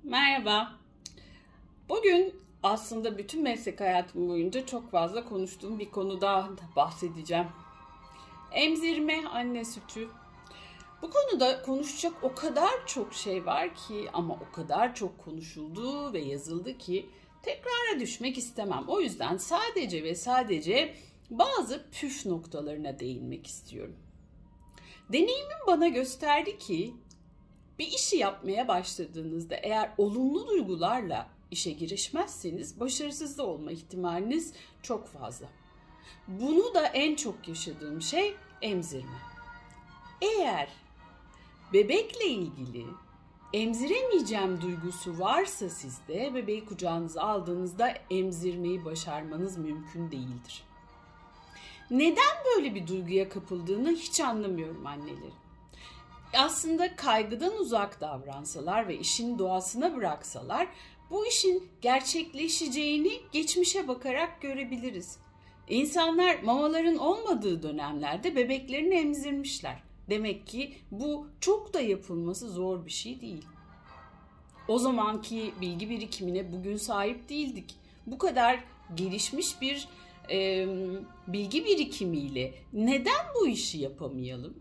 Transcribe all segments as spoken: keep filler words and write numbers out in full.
Merhaba. Bugün aslında bütün meslek hayatım boyunca çok fazla konuştuğum bir konuda bahsedeceğim. Emzirme, anne sütü. Bu konuda konuşacak o kadar çok şey var ki ama o kadar çok konuşuldu ve yazıldı ki tekrara düşmek istemem. O yüzden sadece ve sadece bazı püf noktalarına değinmek istiyorum. Deneyimim bana gösterdi ki bir işi yapmaya başladığınızda eğer olumlu duygularla işe girişmezseniz başarısız da olma ihtimaliniz çok fazla. Bunu da en çok yaşadığım şey emzirme. Eğer bebekle ilgili emziremeyeceğim duygusu varsa sizde bebeği kucağınıza aldığınızda emzirmeyi başarmanız mümkün değildir. Neden böyle bir duyguya kapıldığını hiç anlamıyorum annelerin. Aslında kaygıdan uzak davransalar ve işin doğasına bıraksalar bu işin gerçekleşeceğini geçmişe bakarak görebiliriz. İnsanlar mamaların olmadığı dönemlerde bebeklerini emzirmişler. Demek ki bu çok da yapılması zor bir şey değil. O zamanki bilgi birikimine bugün sahip değildik. Bu kadar gelişmiş bir e, bilgi birikimiyle neden bu işi yapamayalım?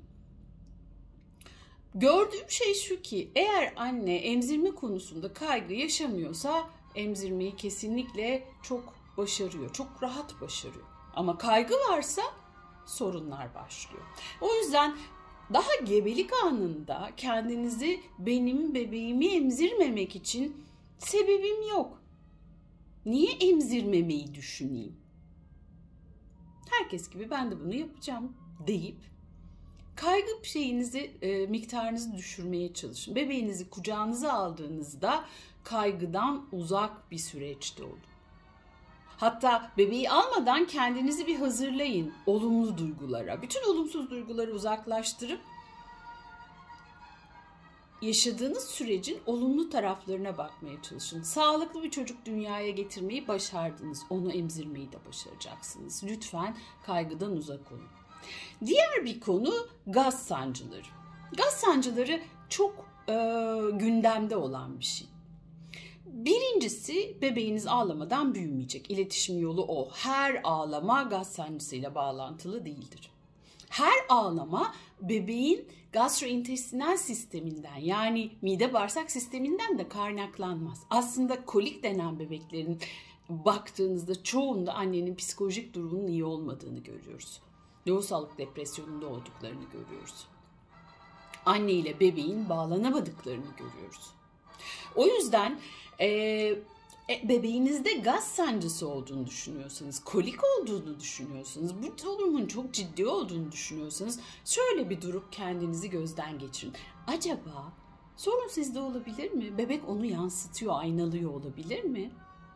Gördüğüm şey şu ki eğer anne emzirme konusunda kaygı yaşamıyorsa emzirmeyi kesinlikle çok başarıyor, çok rahat başarıyor. Ama kaygı varsa sorunlar başlıyor. O yüzden daha gebelik anında kendinizi benim bebeğimi emzirmemek için sebebim yok. Niye emzirmemeyi düşüneyim? Herkes gibi ben de bunu yapacağım deyip kaygı şeyinizi, e, miktarınızı düşürmeye çalışın. Bebeğinizi kucağınıza aldığınızda kaygıdan uzak bir süreçte olun. Hatta bebeği almadan kendinizi bir hazırlayın olumlu duygulara. Bütün olumsuz duyguları uzaklaştırıp yaşadığınız sürecin olumlu taraflarına bakmaya çalışın. Sağlıklı bir çocuk dünyaya getirmeyi başardınız. Onu emzirmeyi de başaracaksınız. Lütfen kaygıdan uzak olun. Diğer bir konu gaz sancıları. Gaz sancıları çok e, gündemde olan bir şey. Birincisi bebeğiniz ağlamadan büyümeyecek. İletişim yolu o. Her ağlama gaz sancısıyla bağlantılı değildir. Her ağlama bebeğin gastrointestinal sisteminden yani mide bağırsak sisteminden de kaynaklanmaz. Aslında kolik denen bebeklerin baktığınızda çoğunda annenin psikolojik durumunun iyi olmadığını görüyoruz. Lohusalık depresyonunda olduklarını görüyoruz. Anne ile bebeğin bağlanamadıklarını görüyoruz. O yüzden e, bebeğinizde gaz sancısı olduğunu düşünüyorsanız, kolik olduğunu düşünüyorsanız, bu durumun çok ciddi olduğunu düşünüyorsanız şöyle bir durup kendinizi gözden geçirin. Acaba sorun sizde olabilir mi? Bebek onu yansıtıyor, aynalıyor olabilir mi?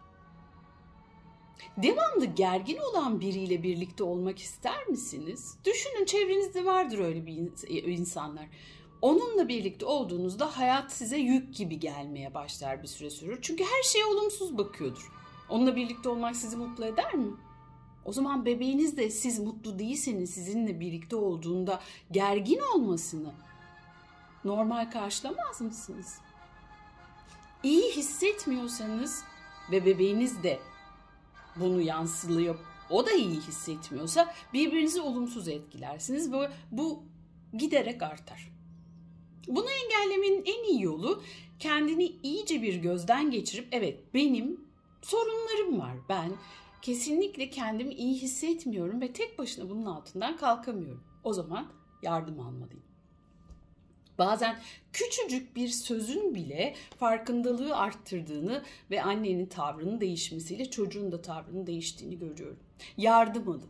Devamlı gergin olan biriyle birlikte olmak ister misiniz? Düşünün, çevrenizde vardır öyle bir insanlar. Onunla birlikte olduğunuzda hayat size yük gibi gelmeye başlar bir süre sürür. Çünkü her şeye olumsuz bakıyordur. Onunla birlikte olmak sizi mutlu eder mi? O zaman bebeğiniz de siz mutlu değilseniz sizinle birlikte olduğunda gergin olmasını normal karşılamaz mısınız? İyi hissetmiyorsanız ve bebeğiniz de bunu yansılıyor, o da iyi hissetmiyorsa birbirinizi olumsuz etkilersiniz ve bu giderek artar. Bunu engellemenin en iyi yolu kendini iyice bir gözden geçirip evet benim sorunlarım var, ben kesinlikle kendimi iyi hissetmiyorum ve tek başına bunun altından kalkamıyorum. O zaman yardım almalıyım. Bazen küçücük bir sözün bile farkındalığı arttırdığını ve annenin tavrının değişmesiyle çocuğun da tavrının değiştiğini görüyorum. Yardım alın.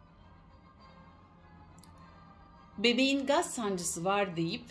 Bebeğin gaz sancısı var deyip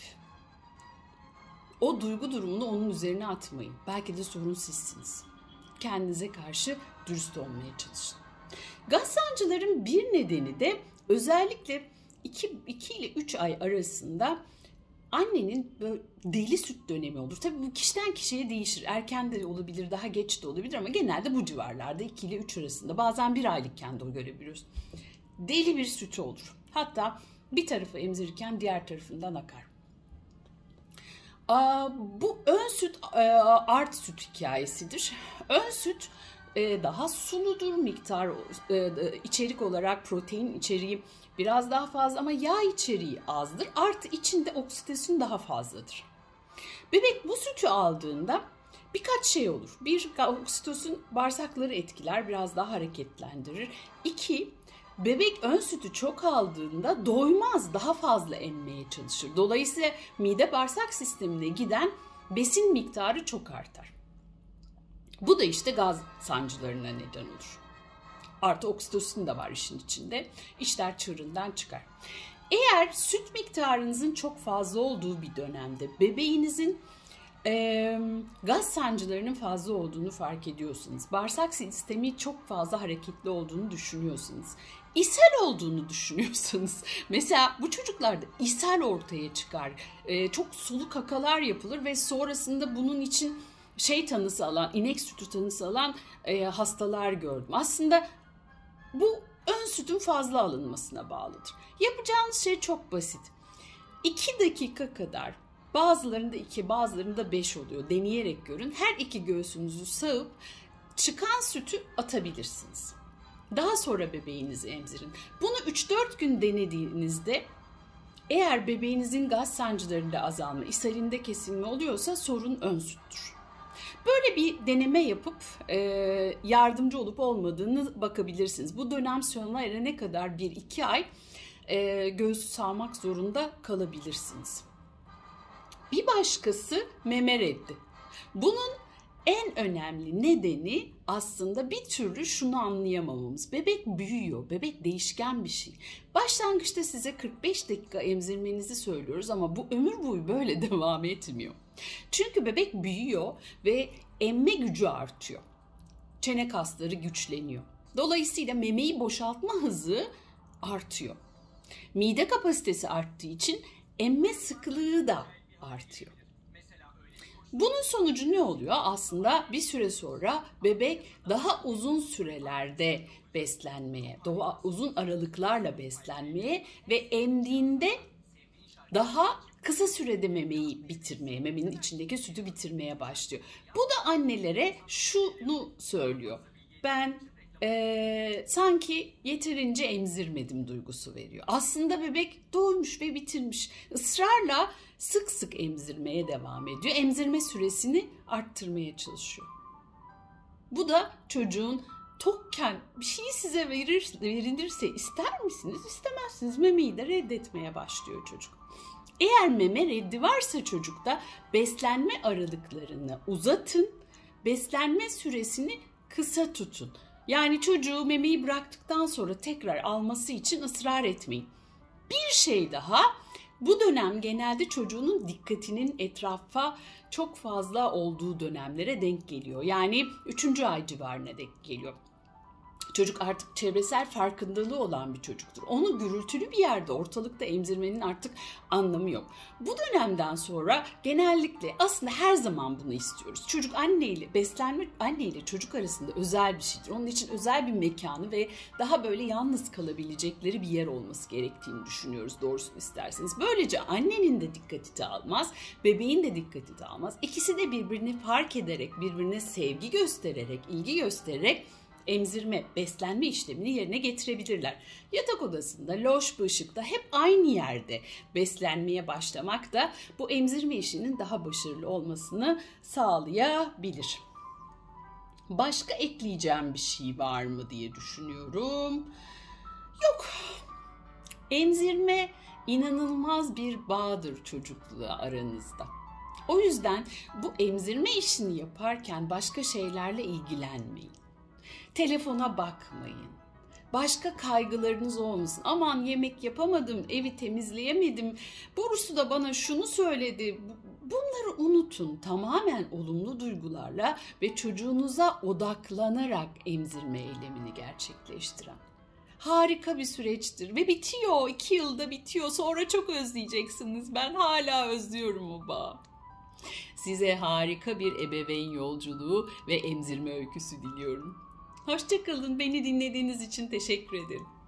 o duygu durumunu onun üzerine atmayın. Belki de sorun sizsiniz. Kendinize karşı dürüst olmaya çalışın. Gaz sancıların bir nedeni de özellikle iki ile üç ay arasında annenin böyle deli süt dönemi olur. Tabii bu kişiden kişiye değişir. Erken de olabilir, daha geç de olabilir ama genelde bu civarlarda iki ile üç arasında. Bazen bir aylıkken de görebiliyoruz. Deli bir süt olur. Hatta bir tarafı emzirirken diğer tarafından akar. Bu ön süt art süt hikayesidir. Ön süt daha suludur, miktar içerik olarak protein içeriği biraz daha fazla ama yağ içeriği azdır. Artı içinde oksitosin daha fazladır. Bebek bu sütü aldığında birkaç şey olur. Bir, oksitosin bağırsakları etkiler, biraz daha hareketlendirir. İki, bebek ön sütü çok aldığında doymaz, daha fazla emmeye çalışır. Dolayısıyla mide bağırsak sistemine giden besin miktarı çok artar. Bu da işte gaz sancılarına neden olur. Artı oksitosin de var işin içinde. İşler çığırından çıkar. Eğer süt miktarınızın çok fazla olduğu bir dönemde bebeğinizin e, gaz sancılarının fazla olduğunu fark ediyorsunuz. Bağırsak sistemi çok fazla hareketli olduğunu düşünüyorsunuz. İshal olduğunu düşünüyorsunuz. Mesela bu çocuklarda ishal ortaya çıkar. E, çok sulu kakalar yapılır ve sonrasında bunun için şey tanısı alan, inek sütü tanısı alan e, hastalar gördüm. Aslında bu ön sütün fazla alınmasına bağlıdır. Yapacağınız şey çok basit. iki dakika kadar, bazılarında iki, bazılarında beş oluyor. Deneyerek görün. Her iki göğsünüzü sağıp çıkan sütü atabilirsiniz. Daha sonra bebeğinizi emzirin. Bunu üç dört gün denediğinizde eğer bebeğinizin gaz sancılarında azalma, ishalinde kesilme oluyorsa sorun ön süttür. Böyle bir deneme yapıp e, yardımcı olup olmadığını bakabilirsiniz. Bu dönem sonuna erene kadar bir iki ay e, göğsü sağmak zorunda kalabilirsiniz. Bir başkası meme reddi. Bunun en önemli nedeni aslında bir türlü şunu anlayamamamız. Bebek büyüyor, bebek değişken bir şey. Başlangıçta size kırk beş dakika emzirmenizi söylüyoruz ama bu ömür boyu böyle devam etmiyor. Çünkü bebek büyüyor ve emme gücü artıyor. Çene kasları güçleniyor. Dolayısıyla memeyi boşaltma hızı artıyor. Mide kapasitesi arttığı için emme sıklığı da artıyor. Bunun sonucu ne oluyor? Aslında bir süre sonra bebek daha uzun sürelerde beslenmeye, daha uzun aralıklarla beslenmeye ve emdiğinde daha kısa sürede memeyi bitirmeye, memenin içindeki sütü bitirmeye başlıyor. Bu da annelere şunu söylüyor. Ben ee, sanki yeterince emzirmedim duygusu veriyor. Aslında bebek doymuş ve bitirmiş. Israrla sık sık emzirmeye devam ediyor. Emzirme süresini arttırmaya çalışıyor. Bu da çocuğun tokken bir şeyi size verir, verilirse ister misiniz? İstemezsiniz. Memeyi de reddetmeye başlıyor çocuk. Eğer meme reddi varsa çocukta beslenme aralıklarını uzatın, beslenme süresini kısa tutun. Yani çocuğu memeyi bıraktıktan sonra tekrar alması için ısrar etmeyin. Bir şey daha, bu dönem genelde çocuğunun dikkatinin etrafa çok fazla olduğu dönemlere denk geliyor. Yani üçüncü ay civarına denk geliyor. Çocuk artık çevresel farkındalığı olan bir çocuktur. Onu gürültülü bir yerde, ortalıkta emzirmenin artık anlamı yok. Bu dönemden sonra genellikle aslında her zaman bunu istiyoruz. Çocuk anneyle, beslenme anneyle çocuk arasında özel bir şeydir. Onun için özel bir mekanı ve daha böyle yalnız kalabilecekleri bir yer olması gerektiğini düşünüyoruz doğrusunu isterseniz. Böylece annenin de dikkati dağılmaz, bebeğin de dikkati dağılmaz. İkisi de birbirini fark ederek, birbirine sevgi göstererek, ilgi göstererek emzirme, beslenme işlemini yerine getirebilirler. Yatak odasında, loş bir ışıkta hep aynı yerde beslenmeye başlamak da bu emzirme işinin daha başarılı olmasını sağlayabilir. Başka ekleyeceğim bir şey var mı diye düşünüyorum. Yok. Emzirme inanılmaz bir bağdır çocukluğa aranızda. O yüzden bu emzirme işini yaparken başka şeylerle ilgilenmeyin. Telefona bakmayın. Başka kaygılarınız olmasın. Aman yemek yapamadım, evi temizleyemedim. Borusu da bana şunu söyledi. Bunları unutun. Tamamen olumlu duygularla ve çocuğunuza odaklanarak emzirme eylemini gerçekleştiren. Harika bir süreçtir ve bitiyor. İki yılda bitiyor. Sonra çok özleyeceksiniz. Ben hala özlüyorum o bağı. Size harika bir ebeveyn yolculuğu ve emzirme öyküsü diliyorum. Hoşça kalın. Beni dinlediğiniz için teşekkür ederim.